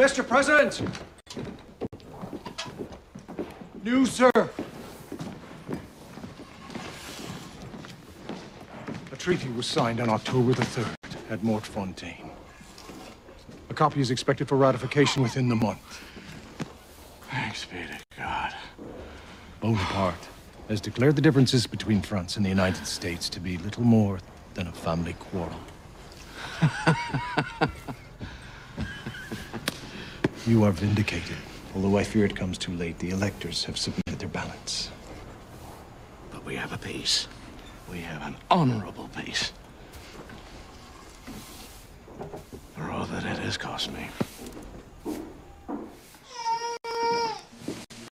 Mr. President! News, sir. A treaty was signed on October the 3rd at Mortefontaine. A copy is expected for ratification within the month. Thanks be to God. Bonaparte has declared the differences between France and the United States to be little more than a family quarrel. You are vindicated. Although I fear it comes too late, the electors have submitted their ballots. But we have a peace. We have an honorable peace. For all that it has cost me.